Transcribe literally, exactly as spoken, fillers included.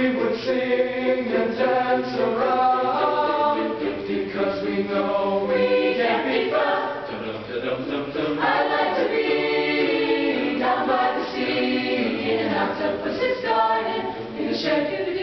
we would sing and dance around, because we know we can be found. I'd like to be down by the sea in an octopus's garden, in a shed.